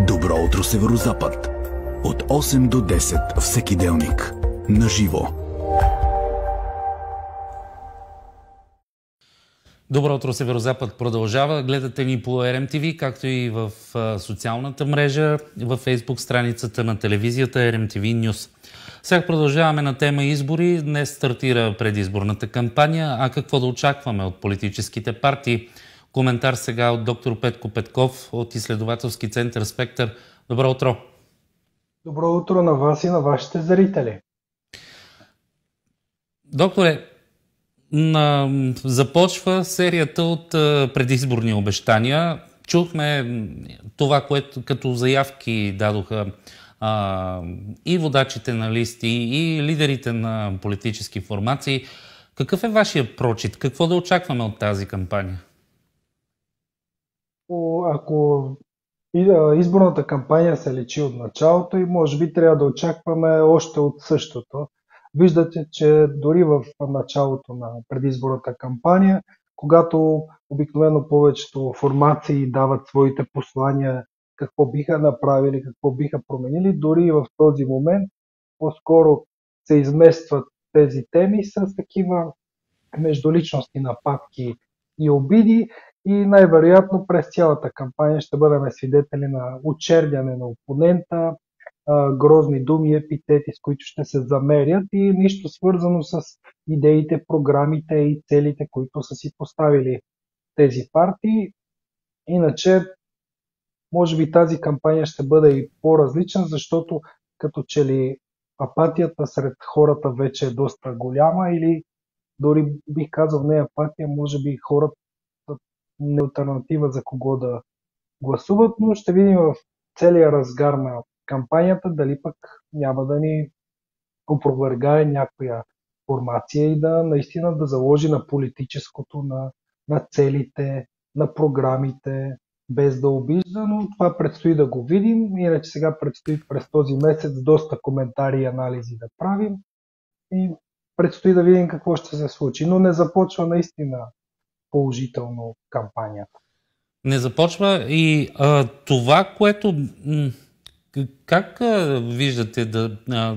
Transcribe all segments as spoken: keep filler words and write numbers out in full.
Добро утро, Северозапад. От осем до десет всеки делник. На живо. Добро утро, Северозапад продължава. Гледате ни по Р М Т В, както и в социалната мрежа, във Фейсбук страницата на телевизията Р М Т В Нюс. Сега продължаваме на тема избори. Днес стартира предизборната кампания. А какво да очакваме от политическите партии? Коментар сега от доктор Петко Петков от изследователски център Спектър. Добро утро! Добро утро на вас и на вашите зрители! Докторе, започва серията от предизборни обещания. Чухме това, което като заявки дадоха а, и водачите на листи, и лидерите на политически формации. Какъв е вашия прочит? Какво да очакваме от тази кампания? Ако изборната кампания се лечи от началото и може би трябва да очакваме още от същото. Виждате, че дори в началото на предизборната кампания, когато обикновено повечето формации дават своите послания, какво биха направили, какво биха променили, дори в този момент по-скоро се изместват тези теми с такива междуличностни нападки и обиди и най-вероятно през цялата кампания ще бъдем свидетели на очерняне на опонента, грозни думи, епитети, с които ще се замерят и нищо свързано с идеите, програмите и целите, които са си поставили тези партии. Иначе, може би тази кампания ще бъде и по-различна, защото като че ли апатията сред хората вече е доста голяма или дори бих казал не апатия, може би хората не алтернатива за кого да гласуват, но ще видим в целия разгар на кампанията дали пък няма да ни опровергае някоя формация и да наистина да заложи на политическото, на, на целите, на програмите, без да обижда, но това предстои да го видим. Иначе сега предстои през този месец доста коментари и анализи да правим и предстои да видим какво ще се случи, но не започва наистина положително кампанията. Не започва и а, това, което как а, виждате да а,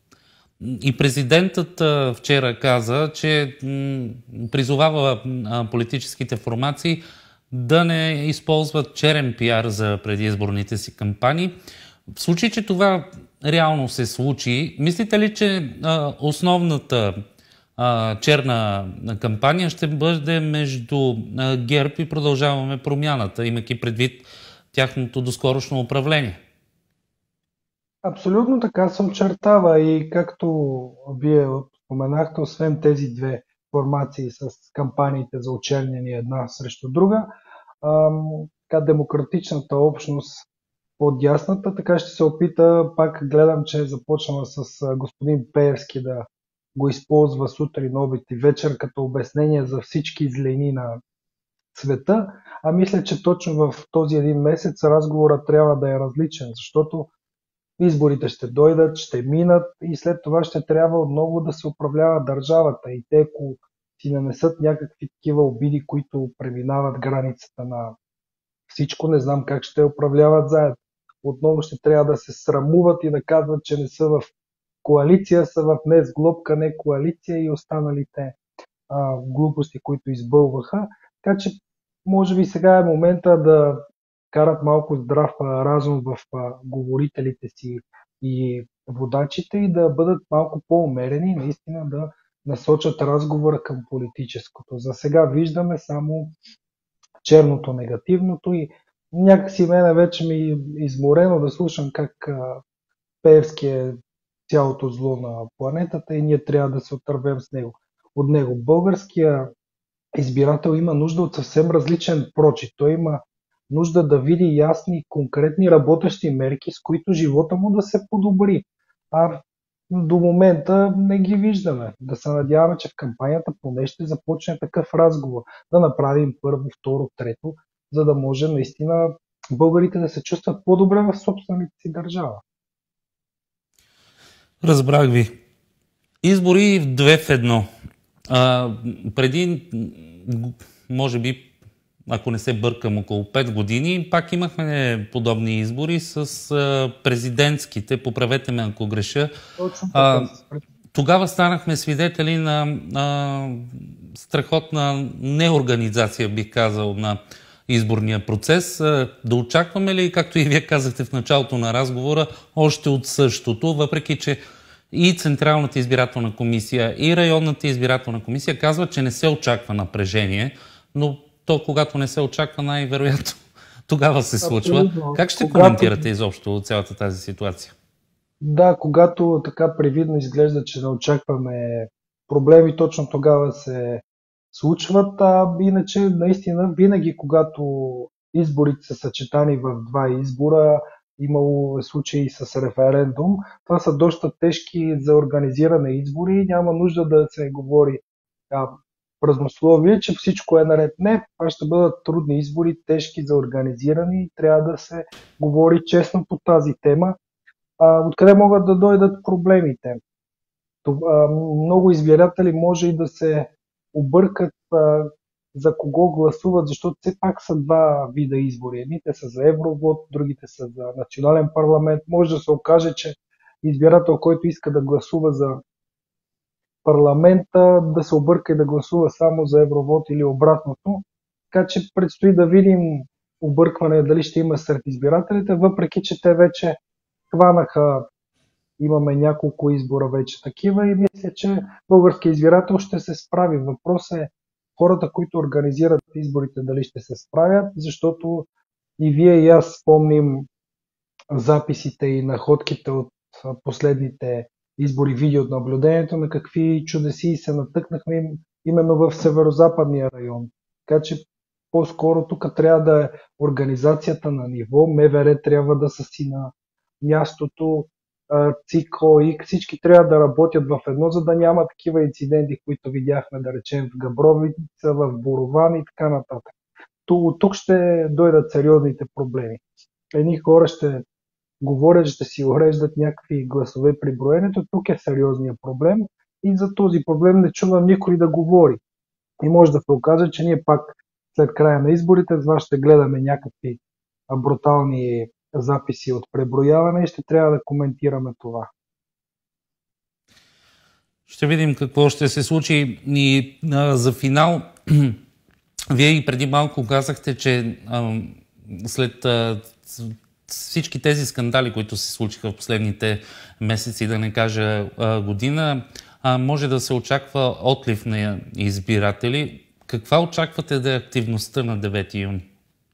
и президентът а, вчера каза, че м, призовава а, политическите формации да не използват черен пиар за предизборните си кампании. В случай, че това реално се случи, мислите ли, че а, основната а, черна кампания ще бъде между а, ГЕРБ и Продължаваме промяната, имайки предвид тяхното доскорошно управление? Абсолютно така се очертава и както вие споменахте, освен тези две формации с кампаниите за очерняне една срещу друга, ам, така демократичната общност от дясната, така ще се опита, пак гледам, че е започнала с господин Пеевски да го използва сутрин, обед и вечер като обяснение за всички злини на света, а мисля, че точно в този един месец разговорът трябва да е различен, защото изборите ще дойдат, ще минат и след това ще трябва отново да се управлява държавата и те, ако си нанесат някакви такива обиди, които преминават границата на всичко, не знам как ще управляват заедно. Отново ще трябва да се срамуват и да казват, че не са в коалиция, са в не сглобка, не коалиция и останалите а, глупости, които избълваха. Така че, може би сега е момента да карат малко здрав а, разум в а, говорителите си и водачите и да бъдат малко по-умерени и наистина да насочат разговора към политическото. За сега виждаме само черното, негативното и някакси мене вече ми е изморено да слушам как а, Пеевски е цялото зло на планетата и ние трябва да се отървем с него. От него. Българския избирател има нужда от съвсем различен прочит. Той има нужда да види ясни, конкретни работещи мерки, с които живота му да се подобри. А до момента не ги виждаме. Да се надяваме, че в кампанията поне ще започне такъв разговор. Да направим първо, второ, трето, за да може наистина българите да се чувстват по-добре в собствената си държава. Разбрах ви. Избори в две в едно. А, преди, може би, ако не се бъркам, около пет години, пак имахме подобни избори с а, президентските, поправете ме ако греша. Точно А, така. тогава станахме свидетели на а, страхотна неорганизация, бих казал, на изборния процес. А, да очакваме ли, както и вие казахте в началото на разговора, още от същото, въпреки че и Централната избирателна комисия, и Районната избирателна комисия казват, че не се очаква напрежение, но то, когато не се очаква, най-вероятно тогава се случва. Абсолютно. Как ще Когато... коментирате изобщо цялата тази ситуация? Да, когато така привидно изглежда, че не очакваме проблеми, точно тогава се случват. А иначе, наистина, винаги, когато изборите са съчетани в два избора, имало случаи с референдум, това са доста тежки за организиране избори. Няма нужда да се говори а, празнословие, че всичко е наред. Не, това ще бъдат трудни избори, тежки за организиране и трябва да се говори честно по тази тема. А, откъде могат да дойдат проблемите? Това, много избиратели може и да се объркат а, за кого гласуват, защото все пак са два вида избори. Едните са за евровод, другите са за национален парламент. Може да се окаже, че избирател, който иска да гласува за парламента, да се обърка и да гласува само за евровод или обратното. Така че предстои да видим объркване дали ще има сред избирателите, въпреки че те вече хванаха, имаме няколко избора вече такива и мисля, че българският избирател ще се справи. Въпросът е хората, които организират изборите, дали ще се справят, защото и вие и аз спомним записите и находките от последните избори, видеонаблюдението, на какви чудеси се натъкнахме именно в северо-западния район. Така че по-скоро тук трябва да е организацията на ниво, МВР трябва да са си на мястото, ЦИК, ОИК, всички трябва да работят в едно, за да няма такива инциденти, които видяхме, да речем, в Габровица, в Борован и така нататък. От тук ще дойдат сериозните проблеми. Едни хора ще говорят, ще си уреждат някакви гласове при броенето. Тук е сериозният проблем и за този проблем не чувам никой да говори. И може да се окаже, че ние пак след края на изборите с вас ще гледаме някакви брутални записи от преброяване и ще трябва да коментираме това. Ще видим какво ще се случи. И а, за финал, вие и преди малко казахте, че а, след а, всички тези скандали, които се случиха в последните месеци, да не кажа а, година, а, може да се очаква отлив на избиратели. Каква очаквате да е активността на девети юни?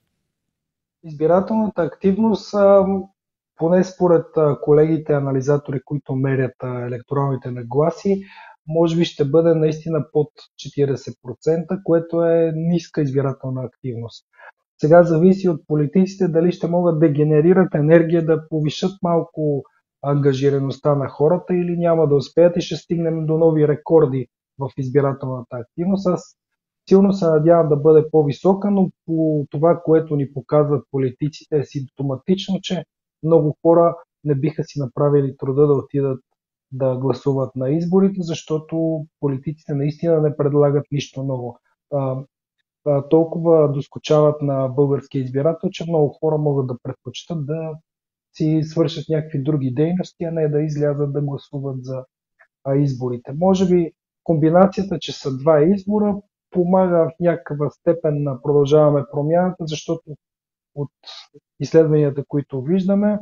Избирателната активност, поне според колегите анализатори, които мерят електронните нагласи, може би ще бъде наистина под четиридесет процента, което е ниска избирателна активност. Сега зависи от политиците дали ще могат да генерират енергия да повишат малко ангажираността на хората или няма да успеят и ще стигнем до нови рекорди в избирателната активност. Аз силно се надявам да бъде по-висока, но по това, което ни показват политиците, е симптоматично, че много хора не биха си направили труда да отидат да гласуват на изборите, защото политиците наистина не предлагат нищо ново. А, а, толкова доскочават на българския избирател, че много хора могат да предпочитат да си свършат някакви други дейности, а не да излязат да гласуват за а, изборите. Може би комбинацията, че са два избора, помага в някаква степен на продължаваме промяната, защото от изследванията, които виждаме,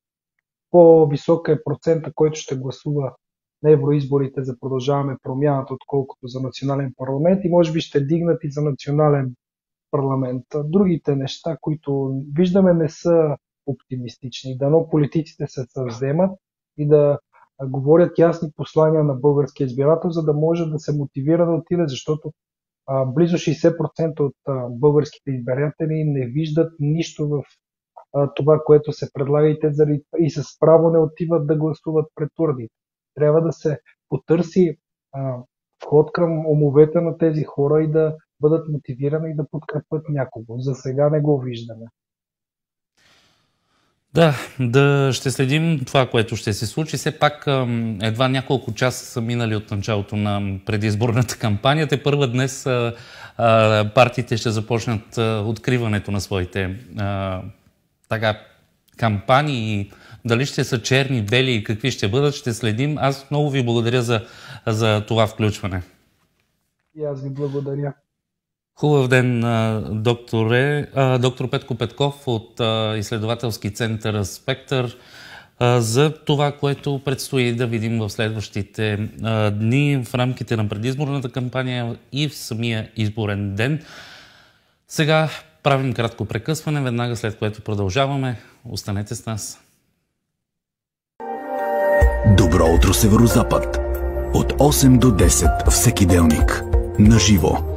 по-висока е процента, който ще гласува на евроизборите за продължаваме промяната, отколкото за национален парламент и може би ще дигнат и за национален парламент. Другите неща, които виждаме, не са оптимистични. Дано политиците се съвземат и да говорят ясни послания на българския избирател, за да може да се мотивира да отиде, защото а, близо шейсет процента от а, българските избиратели не виждат нищо в а, това, което се предлага и те заради, и с право не отиват да гласуват пред урните. Трябва да се потърси а, вход към умовете на тези хора и да бъдат мотивирани и да подкрепят някого. За сега не го виждаме. Да, да ще следим това, което ще се случи. Все пак едва няколко часа са минали от началото на предизборната кампания. Те първа днес партиите ще започнат откриването на своите така, кампании. Дали ще са черни, бели и какви ще бъдат, ще следим. Аз много ви благодаря за, за това включване. И аз ви благодаря. Хубав ден, докторе. Доктор Петко Петков от изследователски център Спектър, за това, което предстои да видим в следващите дни в рамките на предизборната кампания и в самия изборен ден. Сега правим кратко прекъсване, веднага след което продължаваме. Останете с нас. Добро утро, Северозапад. От осем до десет всеки делник. На живо.